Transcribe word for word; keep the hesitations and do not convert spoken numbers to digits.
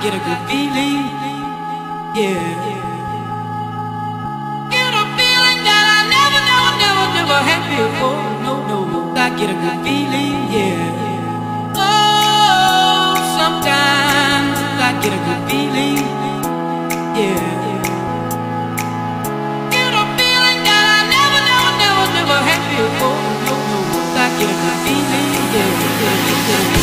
get a good feeling, yeah. Get a feeling that I never, never, never, never had before. No, no, I get a good feeling, yeah. Oh, sometimes I get a good feeling, yeah. Get a feeling that I never, never, never, never had before. No, no, I get a good feeling, yeah, yeah, yeah.